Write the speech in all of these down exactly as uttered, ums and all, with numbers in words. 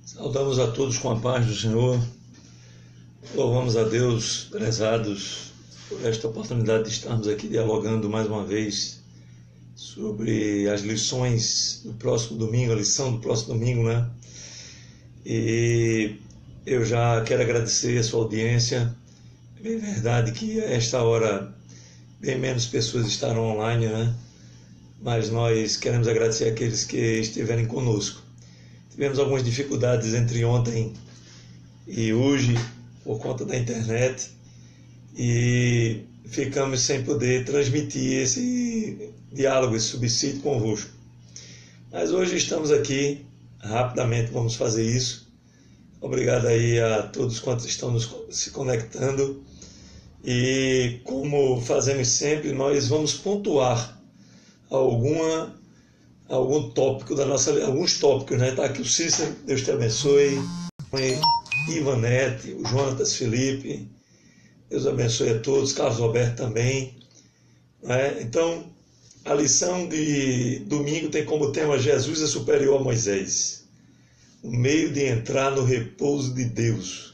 Saudamos a todos com a paz do Senhor. Louvamos a Deus, prezados, por esta oportunidade de estarmos aqui dialogando mais uma vez sobre as lições do próximo domingo, a lição do próximo domingo, né? E eu já quero agradecer a sua audiência. É bem verdade que a esta hora bem menos pessoas estarão online, né? Mas nós queremos agradecer àqueles que estiverem conosco. Tivemos algumas dificuldades entre ontem e hoje por conta da internet e ficamos sem poder transmitir esse diálogo, esse subsídio convosco. Mas hoje estamos aqui, rapidamente vamos fazer isso. Obrigado aí a todos quantos estão nos, se conectando. E como fazemos sempre, nós vamos pontuar alguma, algum tópico da nossa, alguns tópicos, né? Está aqui o Cícero, Deus te abençoe, Ivanete, o Jonatas Felipe, Deus abençoe a todos, Carlos Roberto também, né? Então, a lição de domingo tem como tema Jesus é superior a Moisés, o meio de entrar no repouso de Deus.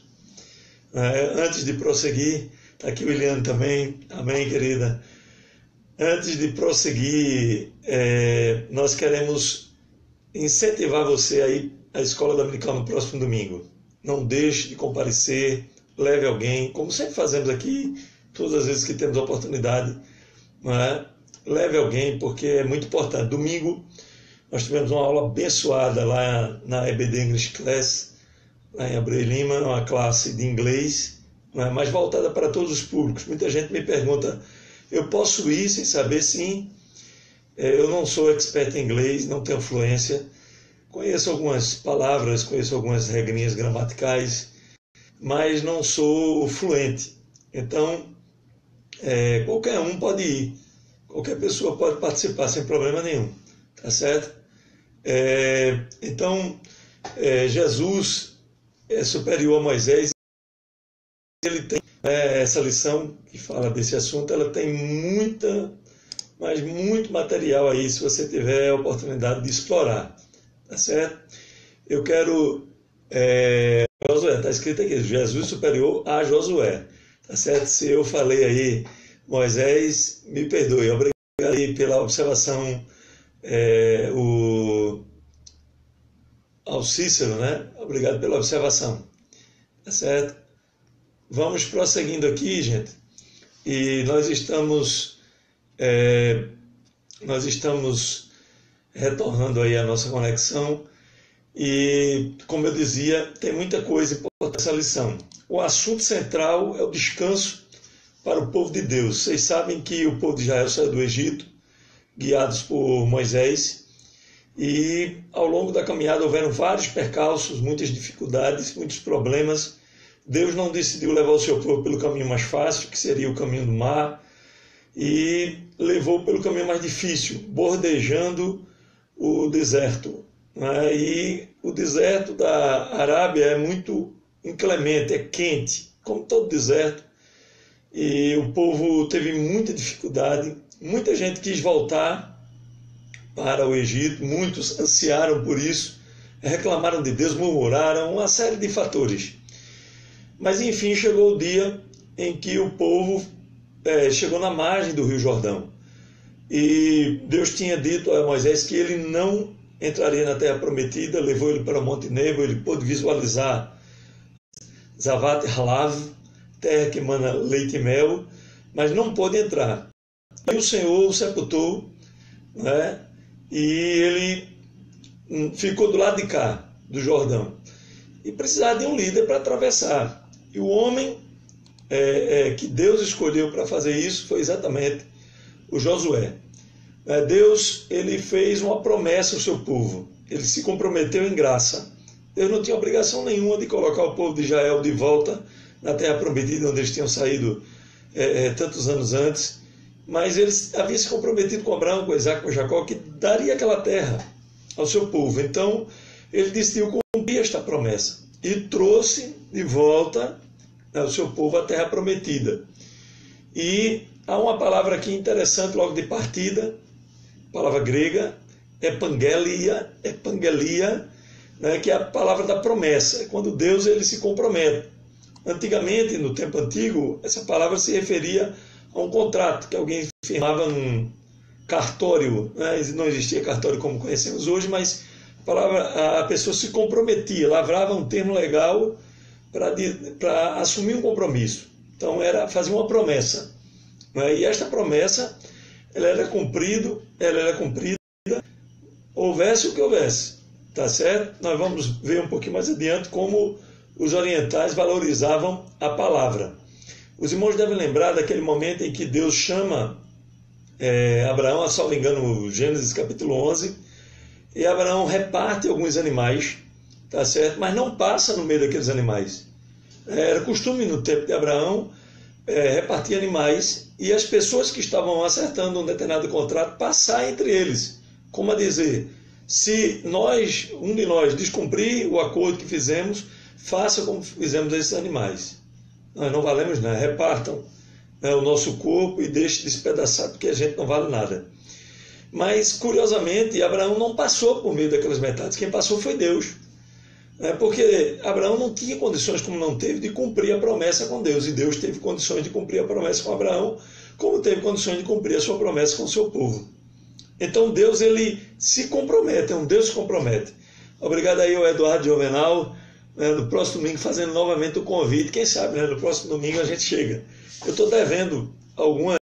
É, antes de prosseguir, está aqui o Eliane também, amém, querida. Antes de prosseguir, é, nós queremos incentivar você aí à Escola Dominical no próximo domingo. Não deixe de comparecer, leve alguém, como sempre fazemos aqui, todas as vezes que temos a oportunidade, não é? Leve alguém, porque é muito importante. Domingo, nós tivemos uma aula abençoada lá na E B D English Class, lá em Abreu Lima, uma classe de inglês, não é? Mas voltada para todos os públicos. Muita gente me pergunta, eu posso ir sem saber? Sim. Eu não sou expert em inglês, não tenho fluência. Conheço algumas palavras, conheço algumas regrinhas gramaticais, mas não sou fluente. Então, é, qualquer um pode ir. Qualquer pessoa pode participar sem problema nenhum. Tá certo? É, então, é, Jesus é superior a Moisés. Ele tem é, essa lição que fala desse assunto, ela tem muita, mas muito material aí, se você tiver a oportunidade de explorar, tá certo? Eu quero, é, Josué, está escrito aqui, Jesus superior a Josué, tá certo? Se eu falei aí, Moisés, me perdoe, obrigado aí pela observação, é, o, ao Cícero, né? Obrigado pela observação, tá certo? Vamos prosseguindo aqui, gente, e nós estamos, é, nós estamos retornando aí a nossa conexão e, como eu dizia, tem muita coisa importante nessa lição. O assunto central é o descanso para o povo de Deus. Vocês sabem que o povo de Israel saiu do Egito, guiados por Moisés, e ao longo da caminhada houveram vários percalços, muitas dificuldades, muitos problemas. Deus não decidiu levar o seu povo pelo caminho mais fácil, que seria o caminho do mar, e levou pelo caminho mais difícil, bordejando o deserto, né? E o deserto da Arábia é muito inclemente, é quente, como todo deserto, e o povo teve muita dificuldade, muita gente quis voltar para o Egito, muitos ansiaram por isso, reclamaram de Deus, murmuraram, uma série de fatores. Mas, enfim, chegou o dia em que o povo é, chegou na margem do Rio Jordão. E Deus tinha dito a Moisés que ele não entraria na terra prometida, levou ele para o Monte Nebo, ele pôde visualizar Zavat Halav, terra que emana leite e mel, mas não pôde entrar. E o Senhor o sepultou, né? E ele ficou do lado de cá, do Jordão. E precisava de um líder para atravessar. E o homem é, é, que Deus escolheu para fazer isso foi exatamente o Josué. É, Deus ele fez uma promessa ao seu povo. Ele se comprometeu em graça. Deus não tinha obrigação nenhuma de colocar o povo de Israel de volta na terra prometida, onde eles tinham saído é, é, tantos anos antes. Mas ele havia se comprometido com Abraão, com Isaac, com Jacó, que daria aquela terra ao seu povo. Então, ele decidiu cumprir esta promessa e trouxe de volta, né, o seu povo à terra prometida. E há uma palavra aqui interessante logo de partida, palavra grega, epangelia, epangelia, né, que é a palavra da promessa, é quando Deus ele se compromete. Antigamente, no tempo antigo, essa palavra se referia a um contrato que alguém firmava num cartório, né? Não existia cartório como conhecemos hoje, mas a, palavra, a pessoa se comprometia, lavrava um termo legal para assumir um compromisso. Então, era fazer uma promessa, né? E esta promessa ela era cumprido, ela era cumprida, houvesse o que houvesse, tá certo? Nós vamos ver um pouquinho mais adiante como os orientais valorizavam a palavra. Os irmãos devem lembrar daquele momento em que Deus chama é, Abraão, a salvo engano, Gênesis capítulo onze, e Abraão reparte alguns animais, tá certo? Mas não passa no meio daqueles animais. Era costume no tempo de Abraão é, repartir animais e as pessoas que estavam acertando um determinado contrato passar entre eles, como a dizer, se nós, um de nós descumprir o acordo que fizemos, faça como fizemos a esses animais. Nós não valemos nada, repartam, né, o nosso corpo e deixem despedaçado, porque a gente não vale nada. Mas, curiosamente, Abraão não passou por meio daquelas metades, quem passou foi Deus. Né, porque Abraão não tinha condições, como não teve, de cumprir a promessa com Deus, e Deus teve condições de cumprir a promessa com Abraão, como teve condições de cumprir a sua promessa com o seu povo. Então Deus ele se compromete, é um Deus que se compromete. Obrigado aí ao Eduardo Jovenal, né, no próximo domingo fazendo novamente o convite, quem sabe, né, no próximo domingo a gente chega. Eu estou devendo algumas,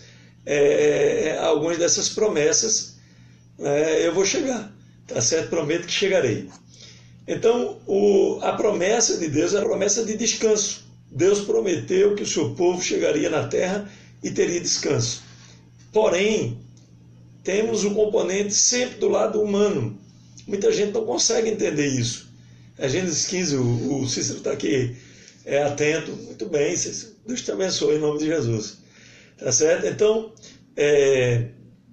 é, algumas dessas promessas, é, eu vou chegar, tá certo? Prometo que chegarei. Então, o, a promessa de Deus é a promessa de descanso. Deus prometeu que o seu povo chegaria na terra e teria descanso. Porém, temos o componente sempre do lado humano. Muita gente não consegue entender isso. A Gênesis quinze, o, o Cícero está aqui é, atento. Muito bem, Deus te abençoe em nome de Jesus. Tá certo? Então, é,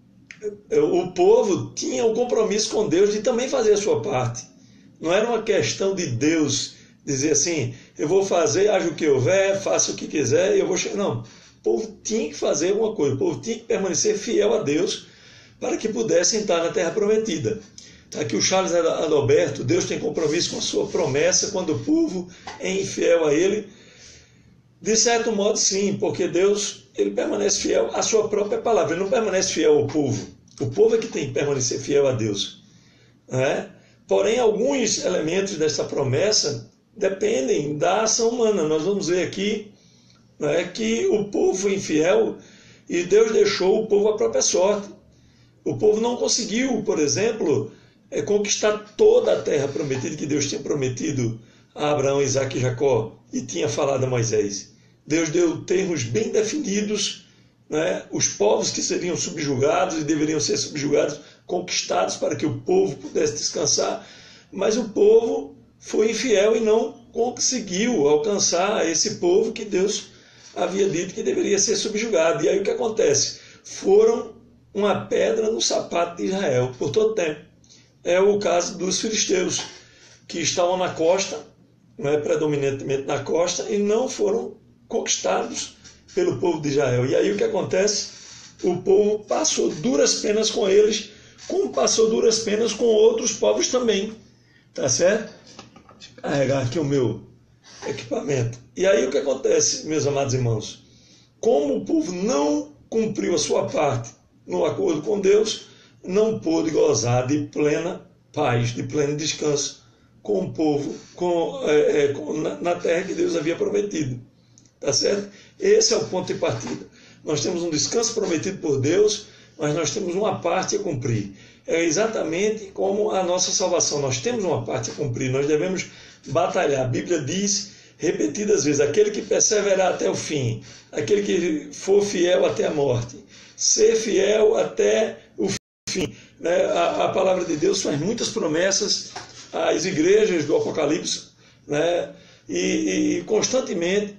o povo tinha um compromisso com Deus de também fazer a sua parte. Não era uma questão de Deus dizer assim, eu vou fazer, haja o que houver, faça o que quiser, e eu vou chegar. Não, o povo tinha que fazer alguma coisa, o povo tinha que permanecer fiel a Deus para que pudesse entrar na terra prometida. Aqui o Charles Adalberto, Deus tem compromisso com a sua promessa quando o povo é infiel a ele. De certo modo, sim, porque Deus ele permanece fiel à sua própria palavra, ele não permanece fiel ao povo. O povo é que tem que permanecer fiel a Deus. Né? Porém, alguns elementos dessa promessa dependem da ação humana. Nós vamos ver aqui, né, que o povo foi infiel e Deus deixou o povo à própria sorte. O povo não conseguiu, por exemplo, é, conquistar toda a terra prometida que Deus tinha prometido a Abraão, Isaque e Jacó e tinha falado a Moisés. Deus deu termos bem definidos, né, os povos que seriam subjugados e deveriam ser subjugados, conquistados para que o povo pudesse descansar, mas o povo foi infiel e não conseguiu alcançar esse povo que Deus havia dito que deveria ser subjugado. E aí o que acontece? Foram uma pedra no sapato de Israel por todo tempo. É o caso dos filisteus, que estavam na costa, não é, predominantemente na costa, e não foram conquistados pelo povo de Israel. E aí o que acontece? O povo passou duras penas com eles, como passou duras penas com outros povos também. Tá certo? Deixa eu carregar aqui o meu equipamento. E aí o que acontece, meus amados irmãos? Como o povo não cumpriu a sua parte no acordo com Deus, não pôde gozar de plena paz, de pleno descanso com o povo, com, é, é, com, na, na terra que Deus havia prometido. Tá certo? Esse é o ponto de partida. Nós temos um descanso prometido por Deus, mas nós temos uma parte a cumprir. É exatamente como a nossa salvação. Nós temos uma parte a cumprir, nós devemos batalhar. A Bíblia diz repetidas vezes, aquele que perseverar até o fim, aquele que for fiel até a morte, ser fiel até o fim. Né? A, a palavra de Deus faz muitas promessas às igrejas do Apocalipse, né? e, e constantemente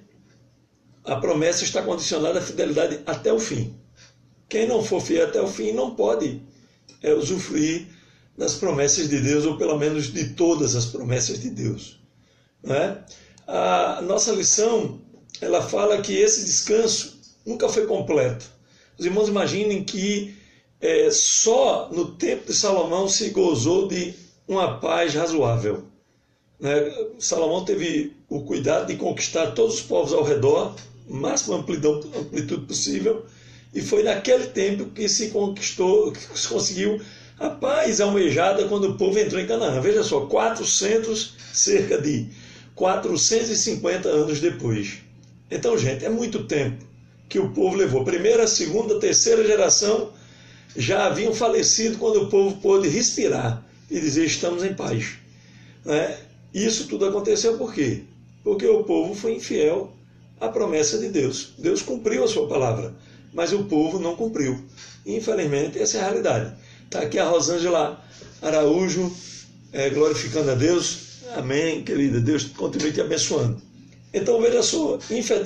a promessa está condicionada à fidelidade até o fim. Quem não for fiel até o fim não pode é, usufruir das promessas de Deus, ou pelo menos de todas as promessas de Deus. Né? A nossa lição, ela fala que esse descanso nunca foi completo. Os irmãos imaginem que é, só no tempo de Salomão se gozou de uma paz razoável. Né? Salomão teve o cuidado de conquistar todos os povos ao redor, máxima amplitude, amplitude possível, e foi naquele tempo que se conquistou, que se conseguiu a paz almejada quando o povo entrou em Canaã. Veja só, quatrocentos, cerca de quatrocentos e cinquenta anos depois. Então, gente, é muito tempo que o povo levou. Primeira, segunda, terceira geração já haviam falecido quando o povo pôde respirar e dizer estamos em paz. Né? Isso tudo aconteceu por quê? Porque o povo foi infiel à promessa de Deus. Deus cumpriu a sua palavra, mas o povo não cumpriu. Infelizmente, essa é a realidade. Está aqui a Rosângela Araújo, é, glorificando a Deus. Amém, querida. Deus continue te abençoando. Então, veja só,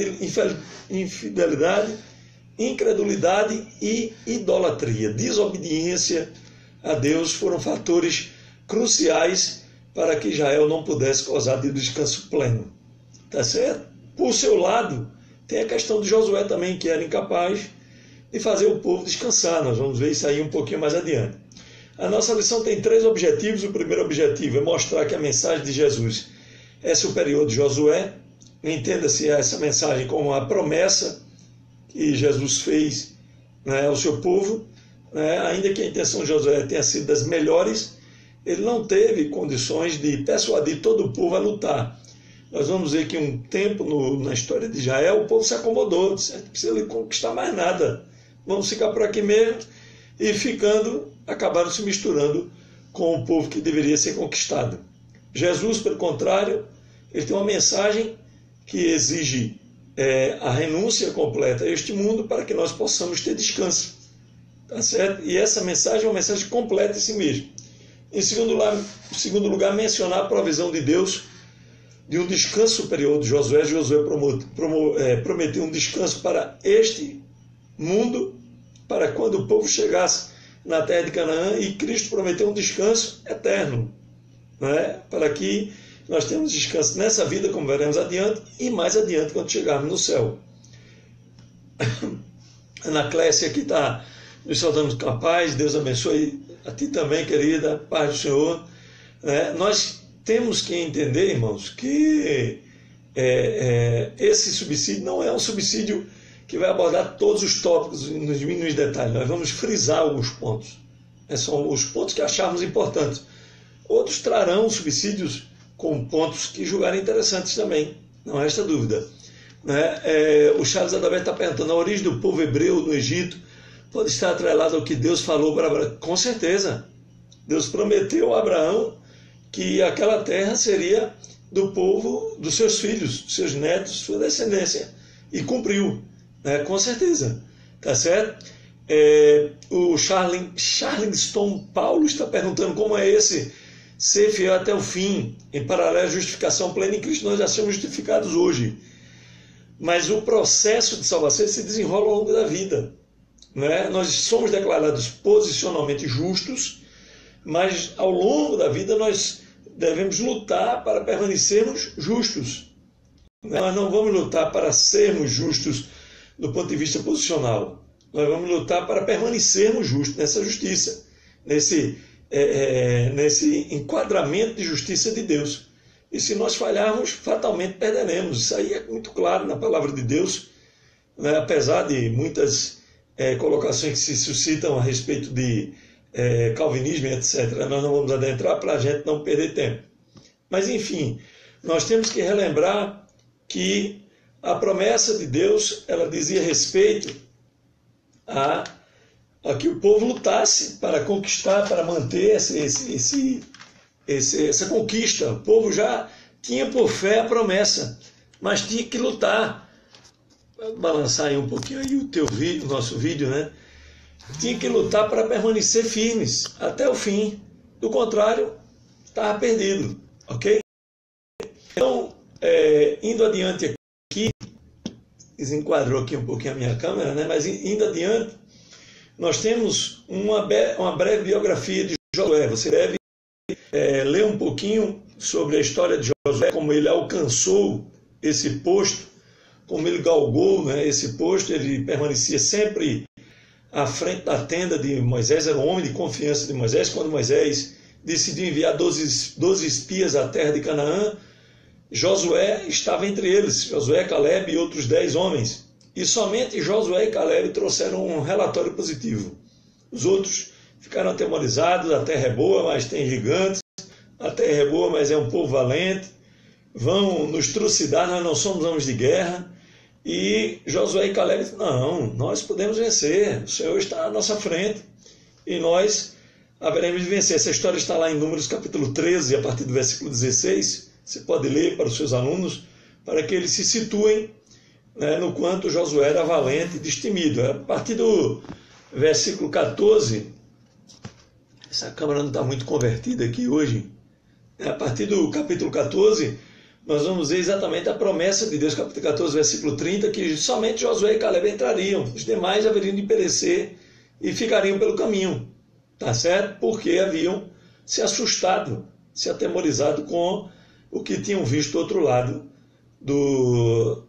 infidelidade, incredulidade e idolatria, desobediência a Deus foram fatores cruciais para que Israel não pudesse gozar de descanso pleno. Tá certo? Por seu lado, tem a questão de Josué também, que era incapaz de fazer o povo descansar. Nós vamos ver isso aí um pouquinho mais adiante. A nossa lição tem três objetivos. O primeiro objetivo é mostrar que a mensagem de Jesus é superior de Josué. Entenda-se essa mensagem como a promessa que Jesus fez, né, ao seu povo. Né, ainda que a intenção de Josué tenha sido das melhores, ele não teve condições de persuadir todo o povo a lutar. Nós vamos ver que um tempo no, na história de Israel, o povo se acomodou, disse, não precisa conquistar mais nada, vamos ficar por aqui mesmo, e ficando, acabaram se misturando com o povo que deveria ser conquistado. Jesus, pelo contrário, ele tem uma mensagem que exige é, a renúncia completa a este mundo para que nós possamos ter descanso. Tá certo? E essa mensagem é uma mensagem completa em si mesma. Em segundo lugar, em segundo lugar, mencionar a provisão de Deus de um descanso superior de Josué. Josué promo, promo, é, prometeu um descanso para este mundo, para quando o povo chegasse na terra de Canaã, e Cristo prometeu um descanso eterno, né? Para que nós tenhamos descanso nessa vida, como veremos adiante, e mais adiante quando chegarmos no céu. Ana Clécia aqui está nos saudando com a paz. Deus abençoe a ti também, querida, paz do Senhor. É, nós temos que entender, irmãos, que é, é, esse subsídio não é um subsídio que vai abordar todos os tópicos nos mínimos detalhes. Nós vamos frisar alguns pontos. É, são os pontos que acharmos importantes. Outros trarão subsídios com pontos que julgarem interessantes também, não resta dúvida. Né? É, o Charles Adalberto está perguntando, a origem do povo hebreu no Egito pode estar atrelada ao que Deus falou para Abraão? Com certeza. Deus prometeu a Abraão que aquela terra seria do povo, dos seus filhos, dos seus netos, sua descendência. E cumpriu, né? Com certeza. Tá certo? É, o Charling, Charlingston Paulo está perguntando como é esse ser fiel até o fim, em paralelo à justificação plena em Cristo. Nós já somos justificados hoje. Mas o processo de salvação se desenrola ao longo da vida. Né? Nós somos declarados posicionalmente justos, mas ao longo da vida nós devemos lutar para permanecermos justos. Nós não vamos lutar para sermos justos do ponto de vista posicional. Nós vamos lutar para permanecermos justos nessa justiça, nesse, é, é, nesse enquadramento de justiça de Deus. E se nós falharmos, fatalmente perderemos. Isso aí é muito claro na palavra de Deus, né? Apesar de muitas é, colocações que se suscitam a respeito de é, calvinismo, etcétera. Nós não vamos adentrar para a gente não perder tempo. Mas, enfim, nós temos que relembrar que a promessa de Deus, ela dizia respeito a, a que o povo lutasse para conquistar, para manter esse, esse, esse, esse, essa conquista. O povo já tinha por fé a promessa, mas tinha que lutar. Vou balançar aí um pouquinho aí o teu vídeo, o nosso vídeo, né? Tinha que lutar para permanecer firmes até o fim. Do contrário, estava perdido, ok? Então, é, indo adiante aqui, desenquadrou aqui um pouquinho a minha câmera, né? Mas indo adiante, nós temos uma, uma breve biografia de Josué. Você deve é, ler um pouquinho sobre a história de Josué, como ele alcançou esse posto, como ele galgou, né, esse posto. Ele permanecia sempre à frente da tenda de Moisés, era um homem de confiança de Moisés. Quando Moisés decidiu enviar doze, doze espias à terra de Canaã, Josué estava entre eles, Josué, Caleb e outros dez homens. E somente Josué e Caleb trouxeram um relatório positivo. Os outros ficaram atemorizados, a terra é boa, mas tem gigantes, a terra é boa, mas é um povo valente, vão nos trucidar, nós não somos homens de guerra. E Josué e Caleb disseram, não, nós podemos vencer, o Senhor está à nossa frente e nós haveremos de vencer. Essa história está lá em Números capítulo treze, a partir do versículo dezesseis, você pode ler para os seus alunos, para que eles se situem, né, no quanto Josué era valente e destemido. A partir do versículo quatorze, essa câmera não está muito convertida aqui hoje, a partir do capítulo quatorze, nós vamos ver exatamente a promessa de Deus, capítulo quatorze, versículo trinta, que somente Josué e Caleb entrariam, os demais haveriam de perecer e ficariam pelo caminho, tá certo? Porque haviam se assustado, se atemorizado com o que tinham visto do outro lado do,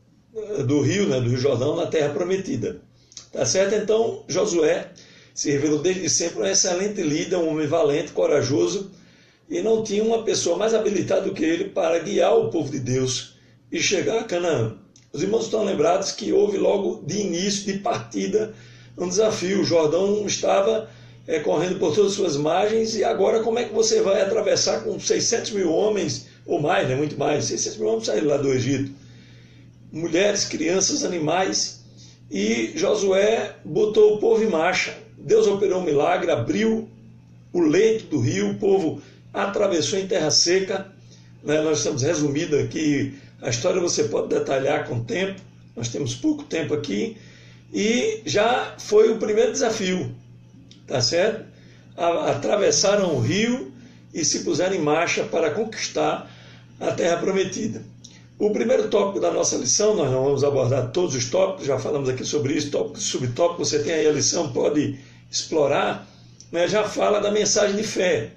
do rio, né, do Rio Jordão, na terra prometida. Tá certo? Então, Josué se revelou desde sempre um excelente líder, um homem valente, corajoso, e não tinha uma pessoa mais habilitada do que ele para guiar o povo de Deus e chegar a Canaã. Os irmãos estão lembrados que houve logo de início, de partida, um desafio. O Jordão estava é, correndo por todas as suas margens, e agora como é que você vai atravessar com seiscentos mil homens, ou mais, né, muito mais, seiscentos mil homens saíram lá do Egito, mulheres, crianças, animais, e Josué botou o povo em marcha. Deus operou um milagre, abriu o leito do rio, o povo atravessou em terra seca, né? Nós estamos resumindo aqui, a história você pode detalhar com o tempo, nós temos pouco tempo aqui, e já foi o primeiro desafio, tá certo? Atravessaram o rio e se puseram em marcha para conquistar a terra prometida. O primeiro tópico da nossa lição, nós não vamos abordar todos os tópicos, já falamos aqui sobre isso, tópico, subtópico, você tem aí a lição, pode explorar, né? Já fala da mensagem de fé.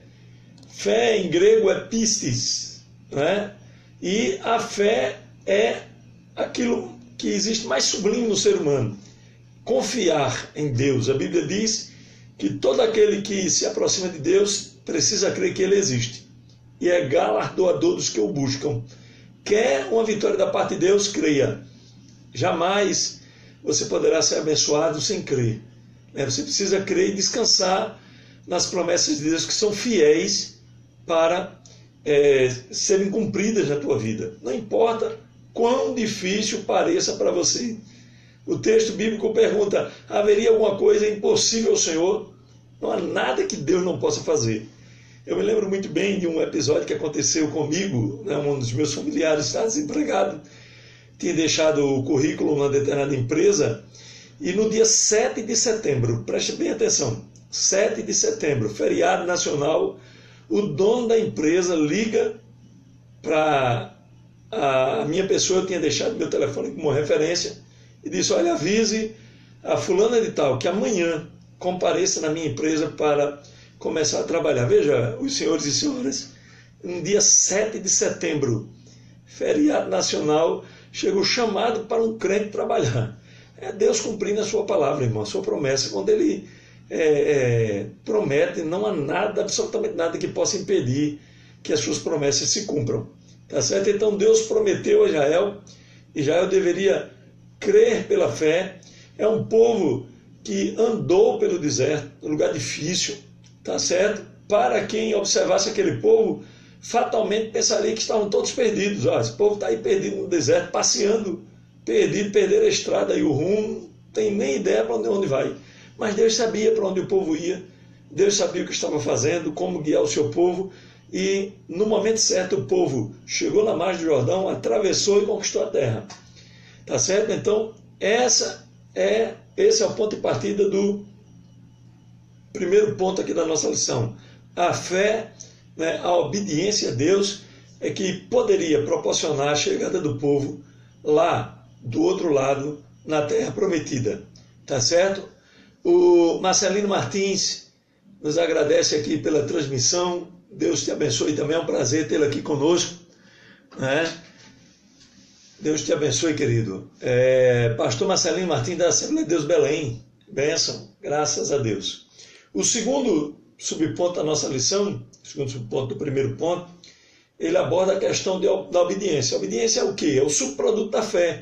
Fé em grego é pistis, né? E a fé é aquilo que existe mais sublime no ser humano, confiar em Deus. A Bíblia diz que todo aquele que se aproxima de Deus precisa crer que Ele existe, e é galardoador dos que o buscam. Quer uma vitória da parte de Deus, creia. Jamais você poderá ser abençoado sem crer. Você precisa crer e descansar nas promessas de Deus, que são fiéis para é, serem cumpridas na tua vida. Não importa quão difícil pareça para você. O texto bíblico pergunta, haveria alguma coisa impossível ao Senhor? Não há nada que Deus não possa fazer. Eu me lembro muito bem de um episódio que aconteceu comigo, né? Um dos meus familiares estava desempregado, tinha deixado o currículo numa determinada empresa, e no dia sete de setembro, preste bem atenção, sete de setembro, feriado nacional, o dono da empresa liga para a minha pessoa, eu tinha deixado meu telefone como referência, e disse, olha, avise a fulana de tal, que amanhã compareça na minha empresa para começar a trabalhar. Veja, os senhores e senhoras, no dia sete de setembro, feriado nacional, chegou chamado para um crente trabalhar. É Deus cumprindo a sua palavra, irmão, a sua promessa. Quando Ele é, é, promete, não há nada, absolutamente nada que possa impedir que as suas promessas se cumpram. Tá certo? Então Deus prometeu a Israel, e Israel deveria crer pela fé. É um povo que andou pelo deserto, um lugar difícil, tá certo? Para quem observasse aquele povo, fatalmente pensaria que estavam todos perdidos. Ah, esse povo está aí perdido no deserto, passeando, perdido, perderam a estrada e o rumo, não tem nem ideia para onde, onde vai. Mas Deus sabia para onde o povo ia, Deus sabia o que estava fazendo, como guiar o seu povo, e no momento certo o povo chegou na margem do Jordão, atravessou e conquistou a terra. Tá certo? Então, essa é, esse é o ponto de partida do primeiro ponto aqui da nossa lição. A fé, né, a obediência a Deus é que poderia proporcionar a chegada do povo lá do outro lado, na terra prometida. Tá certo? O Marcelino Martins nos agradece aqui pela transmissão. Deus te abençoe também, é um prazer tê-lo aqui conosco, né? Deus te abençoe, querido. É, Pastor Marcelino Martins da Assembleia de Deus Belém. Bênção, graças a Deus. O segundo subponto da nossa lição, segundo subponto do primeiro ponto, ele aborda a questão de, da obediência. A obediência é o quê? É o subproduto da fé.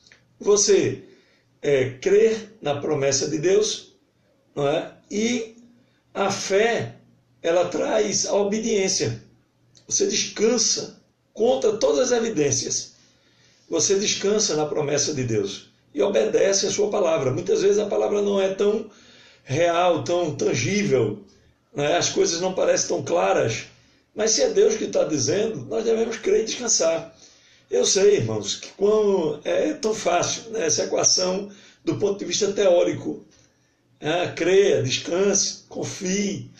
Você é, crer na promessa de Deus, não é? E a fé, ela traz a obediência. Você descansa contra todas as evidências. Você descansa na promessa de Deus e obedece a sua palavra. Muitas vezes a palavra não é tão real, tão tangível, né? As coisas não parecem tão claras, mas se é Deus que está dizendo, nós devemos crer e descansar. Eu sei, irmãos, que quando é tão fácil, né, essa equação do ponto de vista teórico, é, creia, descanse, confie,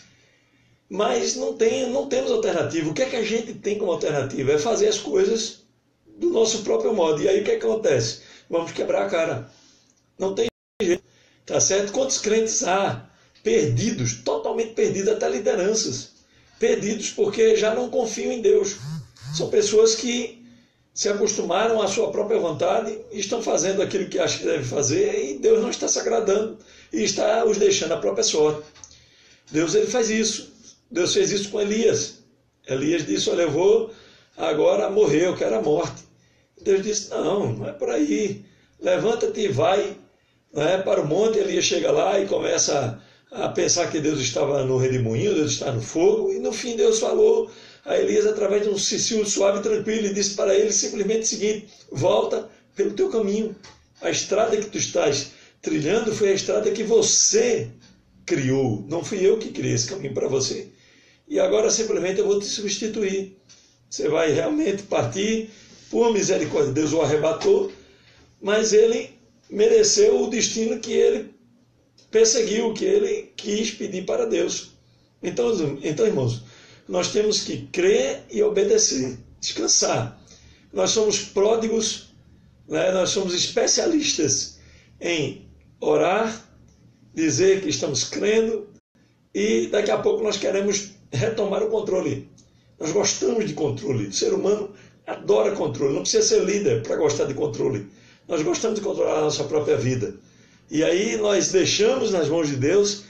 mas não, tem, não temos alternativa. O que é que a gente tem como alternativa? É fazer as coisas do nosso próprio modo. E aí o que, é que acontece? Vamos quebrar a cara. Não tem jeito. Tá certo? Quantos crentes há perdidos, totalmente perdidos, até lideranças, perdidos porque já não confiam em Deus. São pessoas que se acostumaram à sua própria vontade e estão fazendo aquilo que acham que devem fazer e Deus não está se agradando e está os deixando à própria sorte. Deus ele faz isso. Deus fez isso com Elias. Elias disse, olha, eu vou agora morrer, eu quero a morte. Deus disse, não, não é por aí. Levanta-te e vai, né, para o monte. Elias chega lá e começa a pensar que Deus estava no redemoinho, Deus está no fogo. E no fim Deus falou a Elias através de um sussurro suave e tranquilo e disse para ele simplesmente o seguinte, volta pelo teu caminho. A estrada que tu estás trilhando foi a estrada que você criou. Não fui eu que criei esse caminho para você. E agora simplesmente eu vou te substituir. Você vai realmente partir por misericórdia. Deus o arrebatou, mas ele mereceu o destino que ele perseguiu, que ele quis pedir para Deus. Então, então, irmãos, nós temos que crer e obedecer, descansar. Nós somos pródigos, né? Nós somos especialistas em orar, dizer que estamos crendo e daqui a pouco nós queremos retomar o controle. Nós gostamos de controle. O ser humano adora controle. Não precisa ser líder para gostar de controle. Nós gostamos de controlar a nossa própria vida. E aí nós deixamos nas mãos de Deus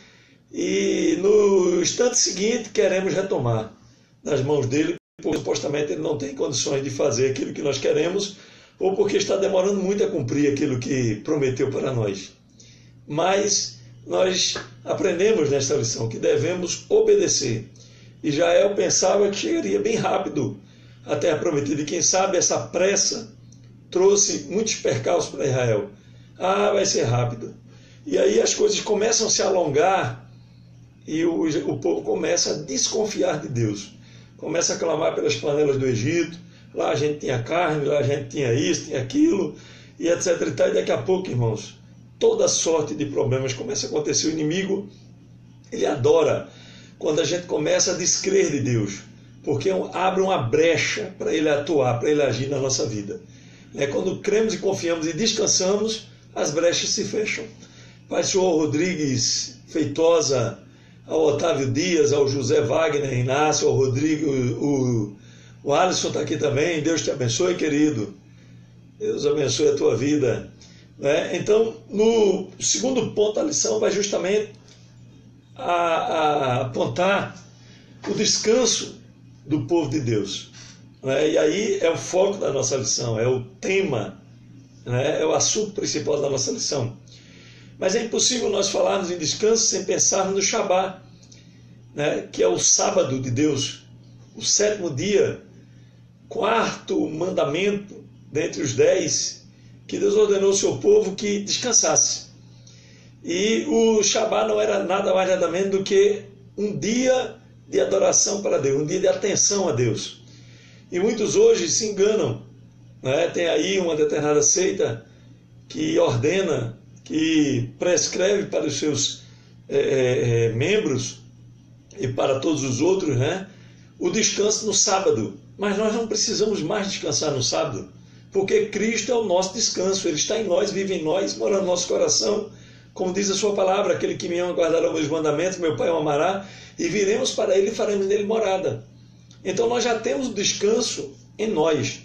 e no instante seguinte queremos retomar nas mãos dele, porque supostamente ele não tem condições de fazer aquilo que nós queremos ou porque está demorando muito a cumprir aquilo que prometeu para nós. Mas nós aprendemos nesta lição que devemos obedecer. E Jael pensava que chegaria bem rápido à terra prometida. E quem sabe essa pressa trouxe muitos percalços para Israel. Ah, vai ser rápido. E aí as coisas começam a se alongar e o, o povo começa a desconfiar de Deus. Começa a clamar pelas panelas do Egito. Lá a gente tinha carne, lá a gente tinha isso, tinha aquilo, e etc. E, tal. E daqui a pouco, irmãos, toda sorte de problemas começa a acontecer. O inimigo, ele adora quando a gente começa a descrer de Deus, porque abre uma brecha para ele atuar, para ele agir na nossa vida. É quando cremos e confiamos e descansamos, as brechas se fecham. Pai senhor Rodrigues Feitosa, ao Otávio Dias, ao José Wagner Inácio, ao Rodrigo, o, o Alisson está aqui também. Deus te abençoe, querido. Deus abençoe a tua vida. Né? Então, no segundo ponto da lição vai justamente a, a apontar o descanso do povo de Deus. Né? E aí é o foco da nossa lição, é o tema, né? É o assunto principal da nossa lição. Mas é impossível nós falarmos em descanso sem pensarmos no Shabá, né? Que é o sábado de Deus, o sétimo dia, quarto mandamento dentre os dez, que Deus ordenou ao seu povo que descansasse. E o Shabá não era nada mais nada menos do que um dia de adoração para Deus, um dia de atenção a Deus. E muitos hoje se enganam, né? Tem aí uma determinada seita que ordena, que prescreve para os seus é, é, membros e para todos os outros, né, o descanso no sábado. Mas nós não precisamos mais descansar no sábado, porque Cristo é o nosso descanso. Ele está em nós, vive em nós, mora no nosso coração. Como diz a sua palavra, aquele que me ama guardará os meus mandamentos, meu Pai o amará, e viremos para ele e faremos nele morada. Então nós já temos o descanso em nós.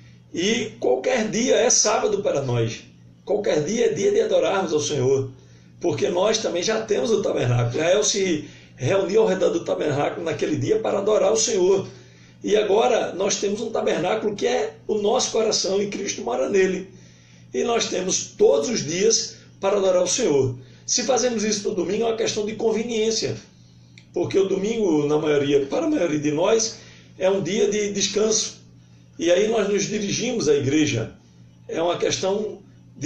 E qualquer dia é sábado para nós. Qualquer dia é dia de adorarmos ao Senhor. Porque nós também já temos o tabernáculo. Israel se reunir ao redor do tabernáculo naquele dia para adorar o Senhor. E agora nós temos um tabernáculo que é o nosso coração e Cristo mora nele. E nós temos todos os dias para adorar o Senhor. Se fazemos isso no domingo é uma questão de conveniência, porque o domingo, na maioria, para a maioria de nós, é um dia de descanso. E aí nós nos dirigimos à igreja. É uma questão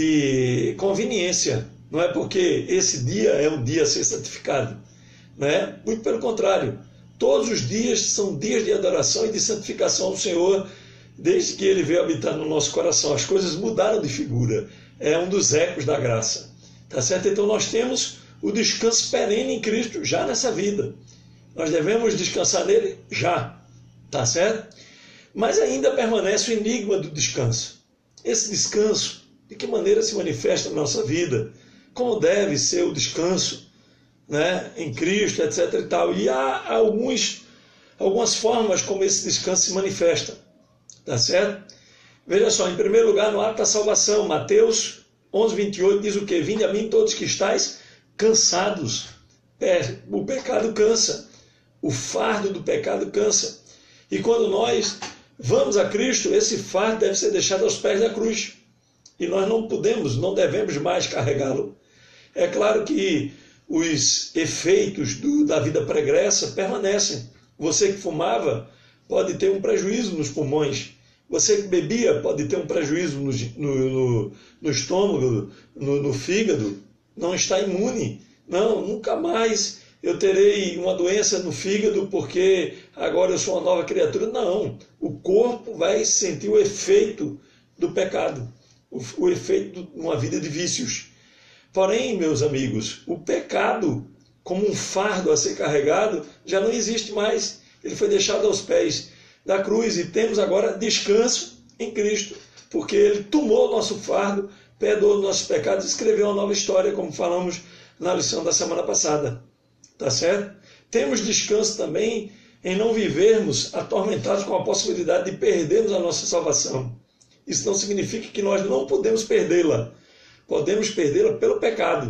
de conveniência. Não é porque esse dia é um dia a ser santificado. Né? Muito pelo contrário. Todos os dias são dias de adoração e de santificação ao Senhor, desde que Ele veio habitar no nosso coração. As coisas mudaram de figura. É um dos ecos da graça. Tá certo? Então nós temos o descanso perene em Cristo já nessa vida. Nós devemos descansar nele já. Tá certo? Mas ainda permanece o enigma do descanso. Esse descanso, de que maneira se manifesta na nossa vida? Como deve ser o descanso, né, em Cristo, etc e tal. E há alguns, algumas formas como esse descanso se manifesta. Tá certo? Veja só, em primeiro lugar, no ato da salvação, Mateus onze, vinte e oito diz o quê? Vinde a mim todos que estáis cansados. O pecado cansa. O fardo do pecado cansa. E quando nós vamos a Cristo, esse fardo deve ser deixado aos pés da cruz. E nós não podemos, não devemos mais carregá-lo. É claro que os efeitos do, da vida pregressa permanecem. Você que fumava pode ter um prejuízo nos pulmões. Você que bebia pode ter um prejuízo no, no, no, no estômago, no, no fígado. Não está imune. Não, nunca mais eu terei uma doença no fígado porque agora eu sou uma nova criatura. Não, o corpo vai sentir o efeito do pecado, o, o efeito de uma vida de vícios. Porém, meus amigos, o pecado, como um fardo a ser carregado, já não existe mais. Ele foi deixado aos pés da cruz e temos agora descanso em Cristo, porque Ele tomou o nosso fardo, perdoou os nossos pecados e escreveu uma nova história, como falamos na lição da semana passada. Tá certo? Temos descanso também em não vivermos atormentados com a possibilidade de perdermos a nossa salvação. Isso não significa que nós não podemos perdê-la. Podemos perdê-la pelo pecado.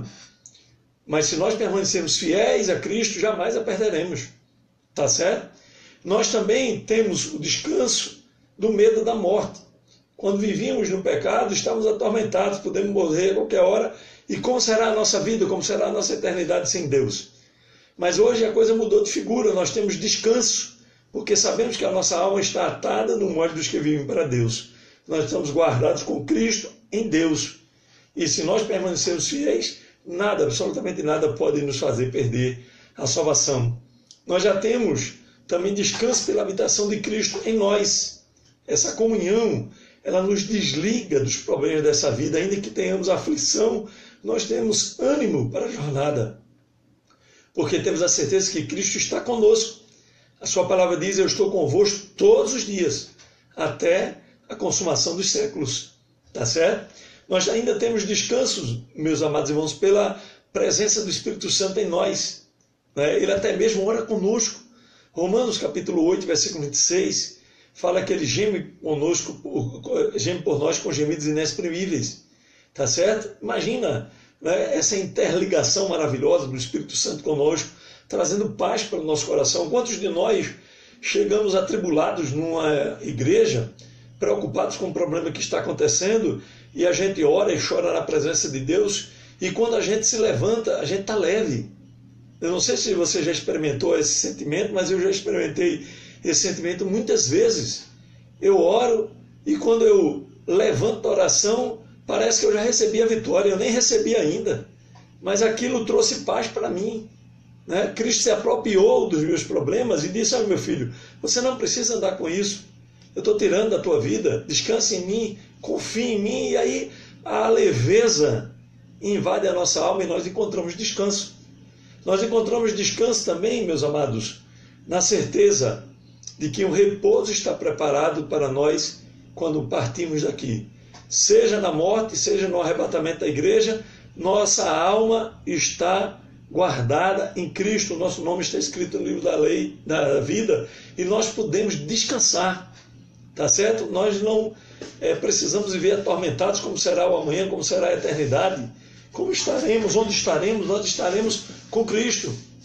Mas se nós permanecermos fiéis a Cristo, jamais a perderemos. Tá certo? Nós também temos o descanso do medo da morte. Quando vivíamos no pecado, estávamos atormentados, podemos morrer a qualquer hora. E como será a nossa vida, como será a nossa eternidade sem Deus? Mas hoje a coisa mudou de figura, nós temos descanso, porque sabemos que a nossa alma está atada no molde dos que vivem para Deus. Nós estamos guardados com Cristo em Deus. E se nós permanecermos fiéis, nada, absolutamente nada pode nos fazer perder a salvação. Nós já temos também descanso pela habitação de Cristo em nós. Essa comunhão, ela nos desliga dos problemas dessa vida, ainda que tenhamos aflição, nós temos ânimo para a jornada. Porque temos a certeza que Cristo está conosco. A sua palavra diz, eu estou convosco todos os dias, até a consumação dos séculos. Tá certo? Nós ainda temos descansos, meus amados irmãos, pela presença do Espírito Santo em nós. Né? Ele até mesmo ora conosco. Romanos capítulo oito, versículo vinte e seis, fala que ele geme conosco, geme por nós com gemidos inexprimíveis. Tá certo? Imagina, né, essa interligação maravilhosa do Espírito Santo conosco, trazendo paz para o nosso coração. Quantos de nós chegamos atribulados numa igreja, preocupados com o problema que está acontecendo, e a gente ora e chora na presença de Deus, e quando a gente se levanta, a gente está leve. Eu não sei se você já experimentou esse sentimento, mas eu já experimentei esse sentimento muitas vezes. Eu oro, e quando eu levanto a oração, parece que eu já recebi a vitória, eu nem recebi ainda, mas aquilo trouxe paz para mim. Né? Cristo se apropriou dos meus problemas e disse, olha meu filho, você não precisa andar com isso, eu estou tirando da tua vida, descanse em mim, confie em mim, e aí a leveza invade a nossa alma e nós encontramos descanso. Nós encontramos descanso também, meus amados, na certeza de que o repouso está preparado para nós quando partimos daqui. Seja na morte, seja no arrebatamento da igreja, nossa alma está guardada em Cristo, o nosso nome está escrito no livro da lei, da vida, e nós podemos descansar, tá certo? Nós não é, precisamos viver atormentados como será o amanhã, como será a eternidade, como estaremos, onde estaremos, nós estaremos com Cristo.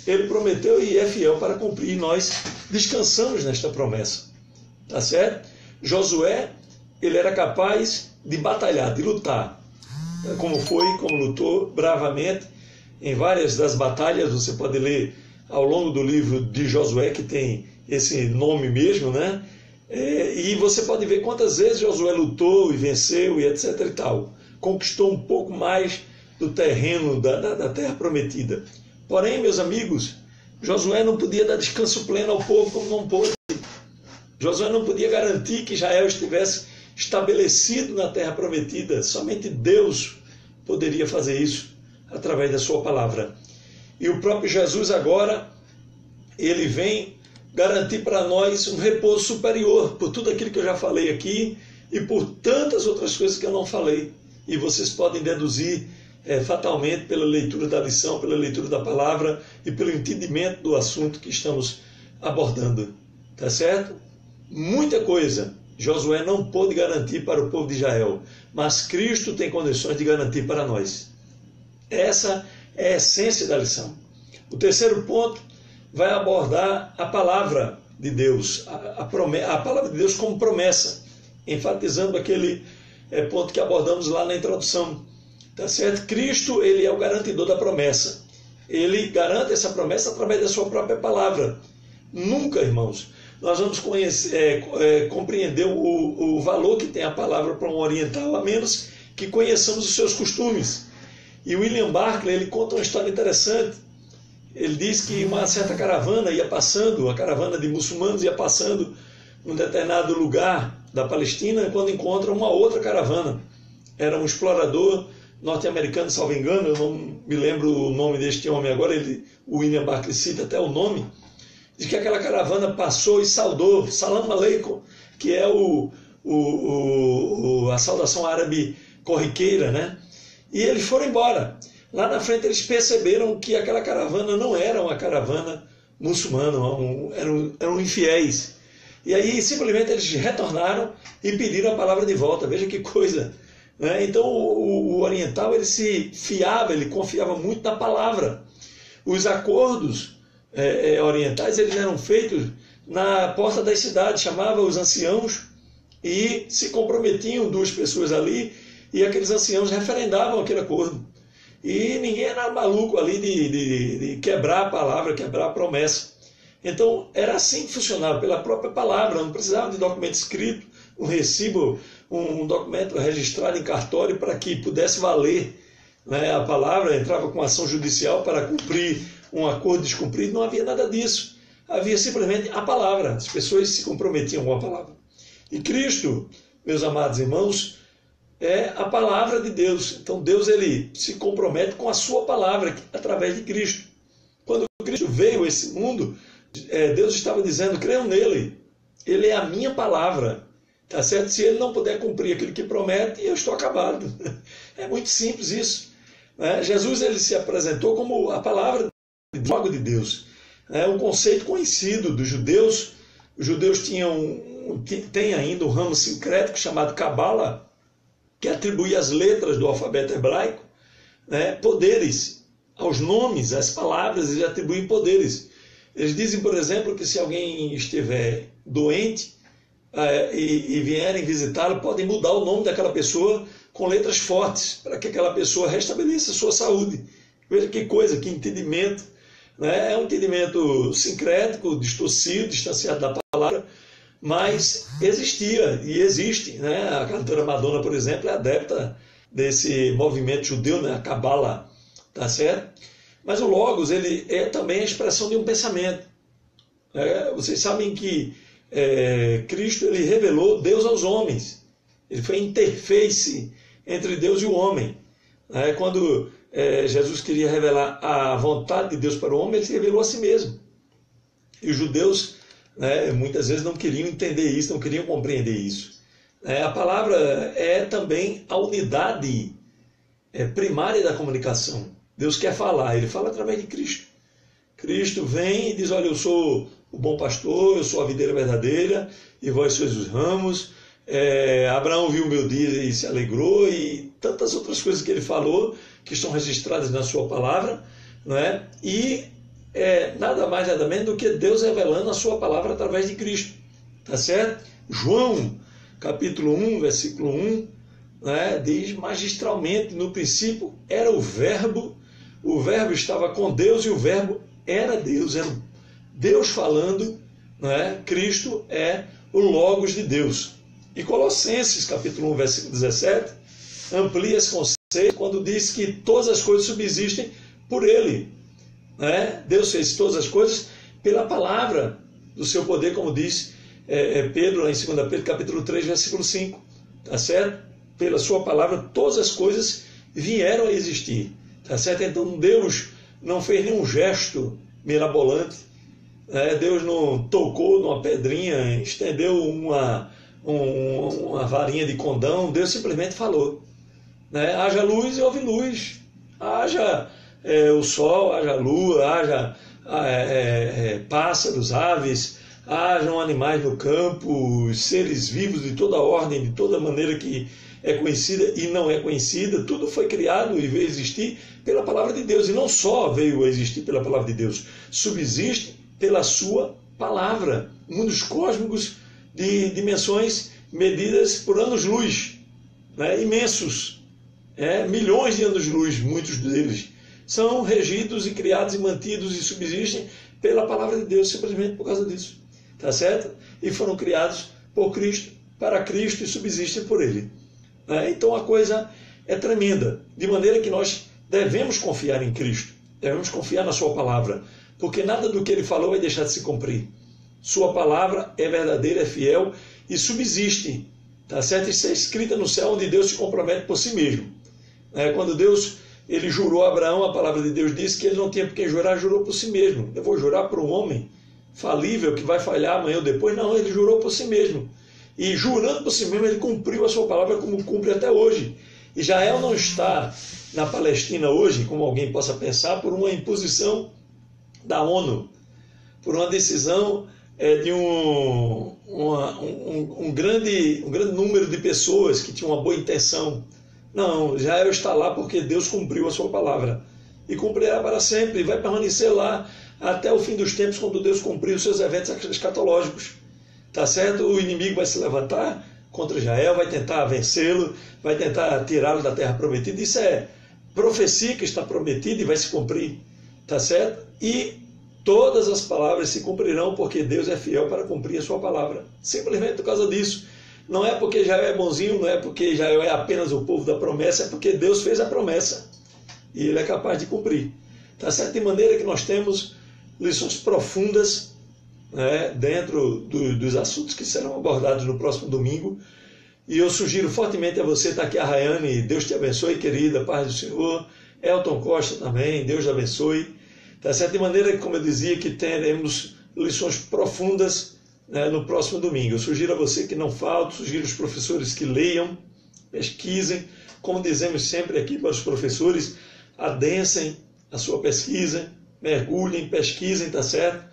ele prometeu e é fiel para cumprir, e nós descansamos nesta promessa, tá certo? Josué, ele era capaz de batalhar, de lutar, como foi, como lutou bravamente em várias das batalhas. Você pode ler ao longo do livro de Josué, que tem esse nome mesmo, né? É, e você pode ver quantas vezes Josué lutou e venceu e etc e tal. Conquistou um pouco mais do terreno da, da, da terra prometida. Porém, meus amigos, Josué não podia dar descanso pleno ao povo como não pôde. Josué não podia garantir que Israel estivesse estabelecido na terra prometida. Somente Deus poderia fazer isso através da sua palavra. E o próprio Jesus agora, ele vem garantir para nós um repouso superior por tudo aquilo que eu já falei aqui e por tantas outras coisas que eu não falei. E vocês podem deduzir é, fatalmente pela leitura da lição, pela leitura da palavra e pelo entendimento do assunto que estamos abordando. Tá certo? Muita coisa Josué não pôde garantir para o povo de Israel, mas Cristo tem condições de garantir para nós. Essa é a essência da lição. O terceiro ponto vai abordar a palavra de Deus, a, a, promessa, a palavra de Deus como promessa, enfatizando aquele é, ponto que abordamos lá na introdução. Tá certo? Cristo, ele é o garantidor da promessa. Ele garante essa promessa através da sua própria palavra. Nunca, irmãos, nós vamos conhecer, é, é, compreender o, o valor que tem a palavra para um oriental, a menos que conheçamos os seus costumes. E William Barclay, ele conta uma história interessante. Ele diz que uma certa caravana ia passando, a caravana de muçulmanos ia passando num determinado lugar da Palestina, quando encontra uma outra caravana. Era um explorador norte-americano, salvo engano, eu não me lembro o nome deste homem agora, ele, o William Barclay cita até o nome. Diz que aquela caravana passou e saudou, Salam Aleikum, que é o, o, o, a saudação árabe corriqueira, né? E eles foram embora. Lá na frente eles perceberam que aquela caravana não era uma caravana muçulmana, um, eram, eram infiéis. E aí simplesmente eles retornaram e pediram a palavra de volta. Veja que coisa, né? Então o, o oriental, ele se fiava, ele confiava muito na palavra. Os acordos é, orientais, eles eram feitos na porta das cidades, chamava os anciãos e se comprometiam duas pessoas ali, e aqueles anciãos referendavam aquele acordo. E ninguém era maluco ali de, de, de quebrar a palavra, quebrar a promessa. Então, era assim que funcionava, pela própria palavra, não precisava de documento escrito, um recibo, um, um documento registrado em cartório para que pudesse valer, né? A palavra entrava com ação judicial para cumprir um acordo descumprido, não havia nada disso. Havia simplesmente a palavra, as pessoas se comprometiam com a palavra. E Cristo, meus amados irmãos, é a palavra de Deus. Então Deus, ele se compromete com a sua palavra através de Cristo. Quando Cristo veio a esse mundo, Deus estava dizendo: creiam nele, ele é a minha palavra, tá certo? Se ele não puder cumprir aquilo que promete, eu estou acabado. É muito simples isso, né? Jesus, ele se apresentou como a palavra de Deus, é um conceito conhecido dos judeus. Os judeus tinham têm ainda um ramo sincrético chamado Cabala, que atribui às letras do alfabeto hebraico, né, poderes aos nomes, às palavras, eles atribuem poderes. Eles dizem, por exemplo, que se alguém estiver doente é, e, e vierem visitá-lo, podem mudar o nome daquela pessoa com letras fortes, para que aquela pessoa restabeleça a sua saúde. Veja que coisa, que entendimento, né? É um entendimento sincrético, distorcido, distanciado da palavra, mas existia e existe, né? A cantora Madonna, por exemplo, é adepta desse movimento judeu, né? A Cabala, tá certo? Mas o Logos, ele é também a expressão de um pensamento. É, vocês sabem que é, Cristo, ele revelou Deus aos homens. Ele foi interface entre Deus e o homem. É, quando é, Jesus queria revelar a vontade de Deus para o homem, ele se revelou a si mesmo. E os judeus, né, muitas vezes não queriam entender isso, não queriam compreender isso. É, a palavra é também a unidade é, primária da comunicação. Deus quer falar, ele fala através de Cristo. Cristo vem e diz: olha, eu sou o bom pastor, eu sou a videira verdadeira, e vós sois os ramos. É, Abraão viu o meu dia e se alegrou, e tantas outras coisas que ele falou, que estão registradas na sua palavra, não é? E é nada mais nada menos do que Deus revelando a sua palavra através de Cristo, tá certo? João, capítulo um, versículo um, né, diz magistralmente: no princípio era o verbo, o verbo estava com Deus e o verbo era Deus, era Deus falando, né? Cristo é o Logos de Deus. E Colossenses, capítulo um, versículo dezessete, amplia esse conceito quando diz que todas as coisas subsistem por Ele. Né? Deus fez todas as coisas pela palavra do seu poder, como diz é, é Pedro, lá em dois Pedro, capítulo três, versículo cinco. Tá certo? Pela sua palavra, todas as coisas vieram a existir. Tá certo? Então Deus não fez nenhum gesto mirabolante. Né? Deus não tocou numa pedrinha, estendeu uma, um, uma varinha de condão. Deus simplesmente falou. Né? Haja luz e houve luz. Haja é, o sol, haja a lua, haja é, é, pássaros, aves, hajam animais no campo, seres vivos de toda ordem, de toda maneira que é conhecida e não é conhecida. Tudo foi criado e veio existir pela palavra de Deus. E não só veio a existir pela palavra de Deus, subsiste pela sua palavra. Mundos cósmicos de dimensões medidas por anos-luz, né? Imensos, é, milhões de anos-luz, muitos deles, são regidos e criados e mantidos e subsistem pela palavra de Deus, simplesmente por causa disso. Tá certo? E foram criados por Cristo, para Cristo e subsistem por Ele. Né? Então a coisa é tremenda, de maneira que nós devemos confiar em Cristo, devemos confiar na sua palavra, porque nada do que Ele falou vai deixar de se cumprir. Sua palavra é verdadeira, é fiel e subsiste. Tá certo? Isso é escrita no céu, onde Deus se compromete por si mesmo. É, quando Deus ele jurou a Abraão, a palavra de Deus diz que ele não tinha por quem jurar, jurou por si mesmo. Eu vou jurar para um homem falível que vai falhar amanhã ou depois? Não, ele jurou por si mesmo. E jurando por si mesmo, ele cumpriu a sua palavra como cumpre até hoje. Israel não está na Palestina hoje, como alguém possa pensar, por uma imposição da ONU, por uma decisão é, de um, uma, um, um, grande, um grande número de pessoas que tinham uma boa intenção. Não, Israel está lá porque Deus cumpriu a sua palavra. E cumprirá para sempre, e vai permanecer lá até o fim dos tempos, quando Deus cumprir os seus eventos escatológicos. Tá certo? O inimigo vai se levantar contra Israel, vai tentar vencê-lo, vai tentar tirá-lo da terra prometida. Isso é profecia que está prometida e vai se cumprir. Tá certo? E todas as palavras se cumprirão, porque Deus é fiel para cumprir a sua palavra. Simplesmente por causa disso. Não é porque Israel é bonzinho, não é porque Israel é apenas o povo da promessa, é porque Deus fez a promessa. E Ele é capaz de cumprir. Tá certo? De maneira que nós temos lições profundas, né, dentro do, dos assuntos que serão abordados no próximo domingo. E eu sugiro fortemente a você, está aqui a Rayane, Deus te abençoe, querida, paz do Senhor. Elton Costa também, Deus te abençoe. Tá certo? De maneira que, como eu dizia, que teremos lições profundas, né, no próximo domingo. Eu sugiro a você que não falte, sugiro aos professores que leiam, pesquisem, como dizemos sempre aqui para os professores, adensem a sua pesquisa, mergulhem, pesquisem, tá certo?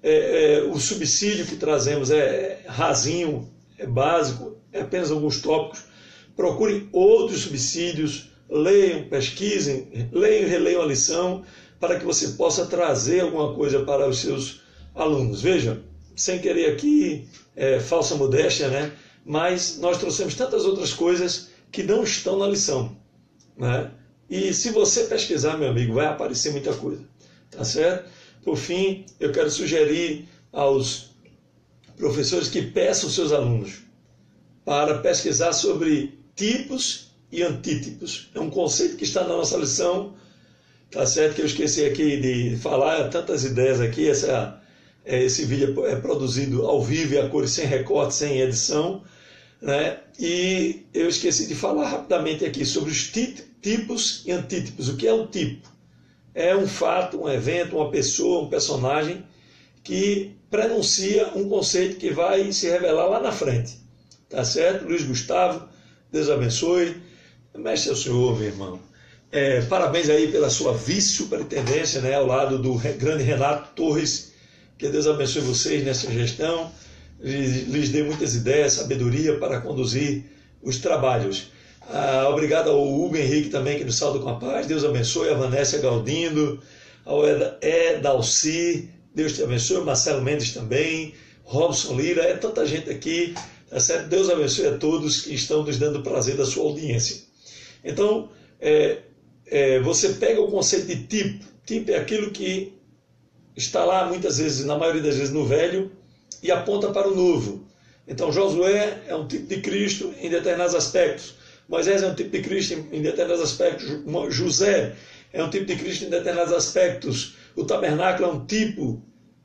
É, é, o subsídio que trazemos é rasinho, é básico, é apenas alguns tópicos. Procurem outros subsídios, leiam, pesquisem, leiam e releiam a lição, para que você possa trazer alguma coisa para os seus alunos. Veja, sem querer aqui, é, falsa modéstia, né? Mas nós trouxemos tantas outras coisas que não estão na lição, né? E se você pesquisar, meu amigo, vai aparecer muita coisa, tá certo? Por fim, eu quero sugerir aos professores que peçam seus alunos para pesquisar sobre tipos e antítipos. É um conceito que está na nossa lição, tá certo? Que eu esqueci aqui de falar, tantas ideias aqui. Essa, esse vídeo é produzido ao vivo e a cores, sem recorte, sem edição, né? E eu esqueci de falar rapidamente aqui sobre os tipos e antítipos. O que é um tipo? É um fato, um evento, uma pessoa, um personagem que prenuncia um conceito que vai se revelar lá na frente. Tá certo? Luiz Gustavo, Deus abençoe. Mestre é o senhor, meu irmão. É, parabéns aí pela sua vice-superintendência, né, ao lado do grande Renato Torres. Que Deus abençoe vocês nessa gestão. Lhes, lhes dê muitas ideias, sabedoria para conduzir os trabalhos. Ah, obrigado ao Hugo Henrique também, que nos salda com a paz. Deus abençoe a Vanessa Galdindo, ao Edalci, Deus te abençoe, Marcelo Mendes também, Robson Lira, é tanta gente aqui, tá certo? Deus abençoe a todos que estão nos dando o prazer da sua audiência. Então, é, é, você pega o conceito de tipo, tipo é aquilo que está lá muitas vezes, na maioria das vezes no velho, e aponta para o novo. Então Josué é um tipo de Cristo em determinados aspectos, Moisés é um tipo de Cristo em determinados aspectos, José é um tipo de Cristo em determinados aspectos, o tabernáculo é um tipo,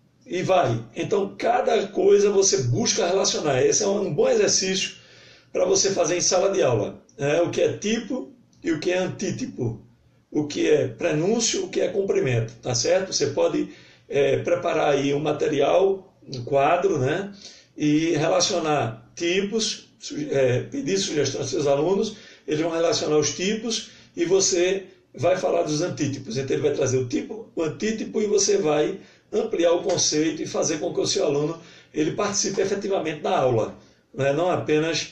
e vai. Então cada coisa você busca relacionar. Esse é um bom exercício para você fazer em sala de aula, né? O que é tipo e o que é antítipo, o que é prenúncio, o que é comprimento, tá certo? Você pode é, preparar aí um material, um quadro, né? E relacionar tipos, é, pedir sugestões aos seus alunos, eles vão relacionar os tipos e você vai falar dos antítipos. Então ele vai trazer o tipo, o antítipo, e você vai ampliar o conceito e fazer com que o seu aluno ele participe efetivamente da aula, né? Não apenas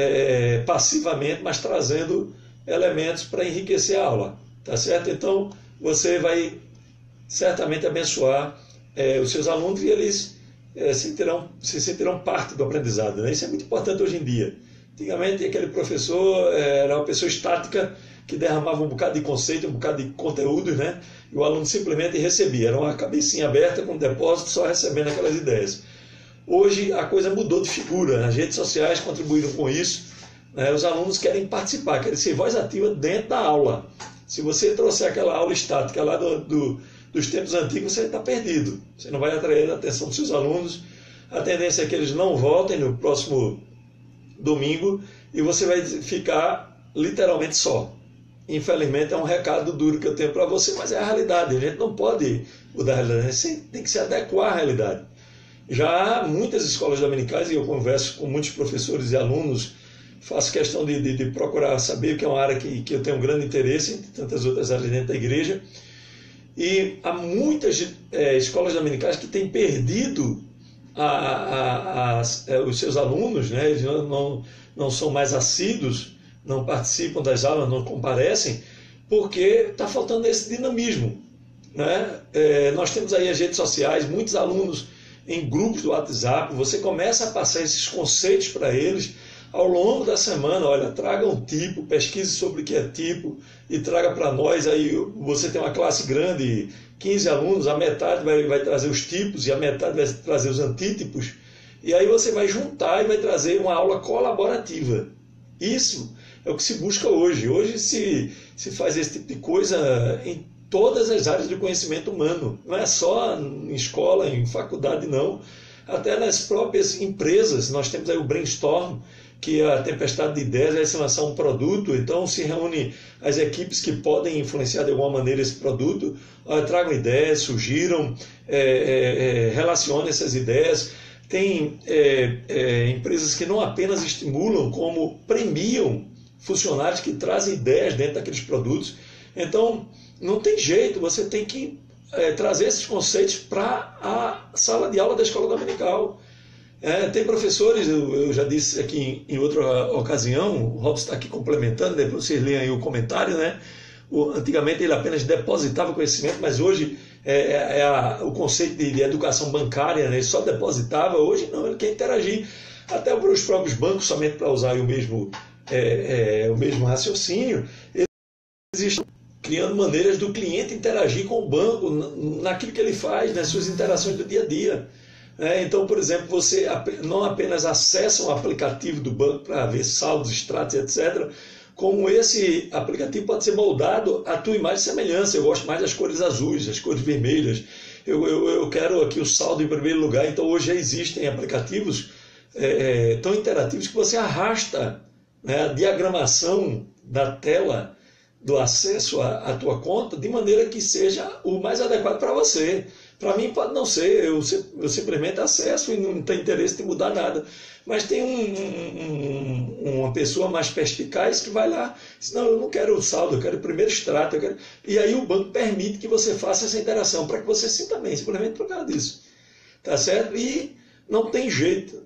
é, passivamente, mas trazendo elementos para enriquecer a aula, tá certo? Então você vai certamente abençoar é, os seus alunos e eles É, sentirão, se sentirão parte do aprendizado, né? Isso é muito importante hoje em dia. Antigamente aquele professor era uma pessoa estática que derramava um bocado de conceito, um bocado de conteúdo, né? E o aluno simplesmente recebia, era uma cabecinha aberta com um depósito só recebendo aquelas ideias. Hoje a coisa mudou de figura, as redes sociais contribuíram com isso, né? Os alunos querem participar, querem ser voz ativa dentro da aula. Se você trouxer aquela aula estática lá do, do dos tempos antigos, você está perdido. Você não vai atrair a atenção dos seus alunos. A tendência é que eles não voltem no próximo domingo e você vai ficar literalmente só. Infelizmente é um recado duro que eu tenho para você, mas é a realidade. A gente não pode mudar a realidade, a gente tem que se adequar à realidade. Já há muitas escolas dominicais, e eu converso com muitos professores e alunos, faço questão de, de, de procurar saber, que é uma área que, que eu tenho um grande interesse, entre tantas outras áreas dentro da igreja. E há muitas é, escolas dominicais que têm perdido a, a, a, os seus alunos, né? Eles não, não, não são mais assíduos, não participam das aulas, não comparecem, porque está faltando esse dinamismo, né? É, nós temos aí as redes sociais, muitos alunos em grupos do WhatsApp, você começa a passar esses conceitos para eles ao longo da semana. Olha, traga um tipo, pesquise sobre o que é tipo e traga para nós. Aí você tem uma classe grande, quinze alunos, a metade vai, vai trazer os tipos e a metade vai trazer os antítipos, e aí você vai juntar e vai trazer uma aula colaborativa. Isso é o que se busca hoje. Hoje se, se faz esse tipo de coisa em todas as áreas do conhecimento humano, não é só em escola, em faculdade, não. Até nas próprias empresas, nós temos aí o brainstorm, que é a tempestade de ideias, vai se lançar um produto, então se reúne as equipes que podem influenciar de alguma maneira esse produto, tragam ideias, sugiram, é, é, relacionem essas ideias. Tem é, é, empresas que não apenas estimulam, como premiam funcionários que trazem ideias dentro daqueles produtos. Então, não tem jeito, você tem que é, trazer esses conceitos para a sala de aula da escola dominical. É, tem professores, eu, eu já disse aqui em, em outra ocasião, o Robson está aqui complementando, depois vocês leem aí o comentário, né? O, antigamente ele apenas depositava conhecimento, mas hoje é, é a, o conceito de, de educação bancária, né? Ele só depositava, hoje não, ele quer interagir, até para os próprios bancos, somente para usar o mesmo, é, é, o mesmo raciocínio, eles estão criando maneiras do cliente interagir com o banco, naquilo que ele faz, nas suas interações do dia a dia. É, então, por exemplo, você não apenas acessa um aplicativo do banco para ver saldos, extratos, etcétera, como esse aplicativo pode ser moldado à tua imagem e semelhança. Eu gosto mais das cores azuis, das cores vermelhas. Eu, eu, eu quero aqui o saldo em primeiro lugar. Então, hoje já existem aplicativos é, tão interativos que você arrasta, né, a diagramação da tela do acesso à, à tua conta de maneira que seja o mais adequado para você. Para mim pode não ser, eu, eu simplesmente acesso e não tenho interesse de mudar nada. Mas tem um, um, uma pessoa mais perspicaz que vai lá, diz, não, eu não quero o saldo, eu quero o primeiro extrato. Eu quero... E aí o banco permite que você faça essa interação, para que você sinta bem, simplesmente por causa disso. Tá certo? E não tem jeito.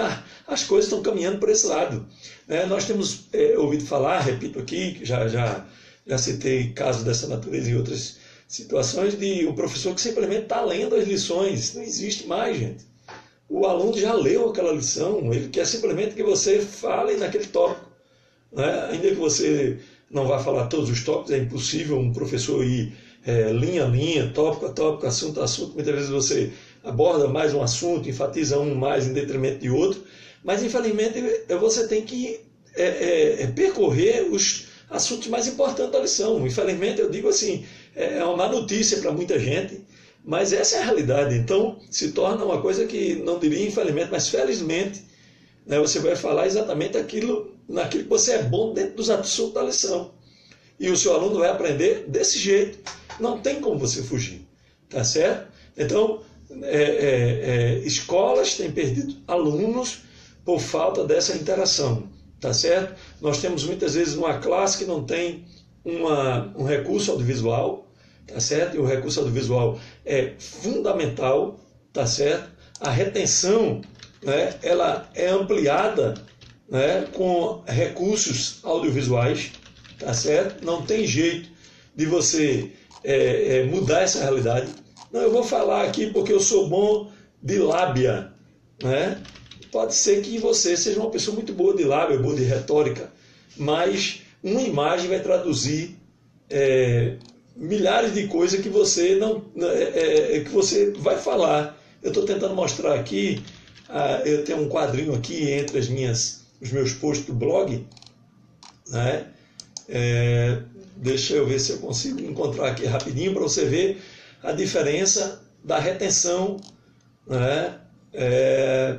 As coisas estão caminhando por esse lado. É, nós temos é, ouvido falar, repito aqui, já, já, já citei casos dessa natureza em outras Situações de um professor que simplesmente está lendo as lições. Não existe mais, gente. O aluno já leu aquela lição, ele quer simplesmente que você fale naquele tópico. Né? Ainda que você não vá falar todos os tópicos, é impossível um professor ir é, linha a linha, tópico a tópico, assunto a assunto. Muitas vezes você aborda mais um assunto, enfatiza um mais em detrimento de outro, mas infelizmente você tem que é, é, é percorrer os assuntos mais importantes da lição. Infelizmente eu digo assim, é uma má notícia para muita gente, mas essa é a realidade. Então se torna uma coisa que, não diria infelizmente, mas felizmente, né, você vai falar exatamente aquilo, naquilo que você é bom dentro dos assuntos da lição. E o seu aluno vai aprender desse jeito. Não tem como você fugir, tá certo? Então, é, é, é, escolas têm perdido alunos por falta dessa interação, tá certo? Nós temos muitas vezes uma classe que não tem uma, um recurso audiovisual, tá certo? E o recurso audiovisual é fundamental, tá certo? A retenção, né, ela é ampliada, né, com recursos audiovisuais, tá certo? Não tem jeito de você é, é, mudar essa realidade. Não, eu vou falar aqui porque eu sou bom de lábia, né? Pode ser que você seja uma pessoa muito boa de lábia, boa de retórica, mas uma imagem vai traduzir é, milhares de coisas que você não, é, é, que você vai falar. Eu estou tentando mostrar aqui, ah, eu tenho um quadrinho aqui entre as minhas, os meus posts do blog, né? É, deixa eu ver se eu consigo encontrar aqui rapidinho para você ver a diferença da retenção, né? É,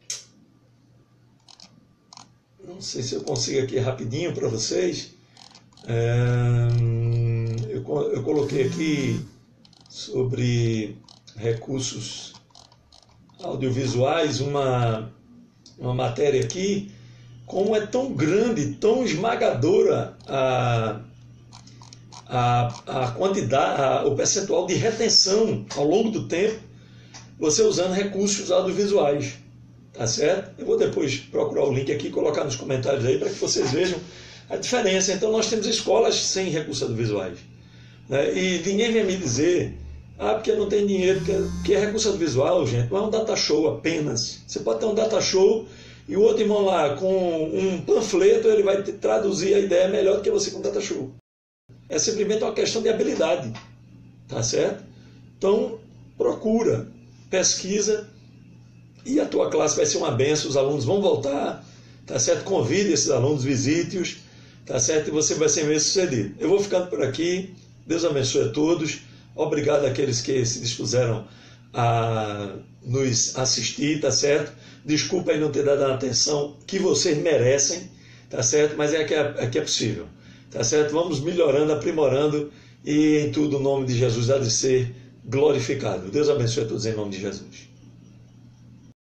não sei se eu consigo aqui rapidinho para vocês. É, eu, eu coloquei aqui sobre recursos audiovisuais uma, uma matéria aqui. Como é tão grande, tão esmagadora a, a, a quantidade, a, o percentual de retenção ao longo do tempo, você usando recursos audiovisuais, tá certo? Eu vou depois procurar o link aqui e colocar nos comentários aí para que vocês vejam a diferença. Então nós temos escolas sem recursos audiovisuais, né? E ninguém vem me dizer, ah, porque não tem dinheiro, porque, porque é recurso audiovisual, gente, não é um data show apenas. Você pode ter um data show e o outro irmão lá com um panfleto, ele vai traduzir a ideia melhor do que você com data show. É simplesmente uma questão de habilidade, tá certo? Então, procura, pesquisa, e a tua classe vai ser uma benção, os alunos vão voltar, tá certo? Convide esses alunos, visite-os, tá certo? E você vai ser bem sucedido. Eu vou ficando por aqui, Deus abençoe a todos, obrigado àqueles que se dispuseram a nos assistir, tá certo? Desculpa aí não ter dado a atenção que vocês merecem, tá certo? Mas é que é, é que é possível, tá certo? Vamos melhorando, aprimorando, e em tudo o nome de Jesus há de ser glorificado. Deus abençoe a todos em nome de Jesus.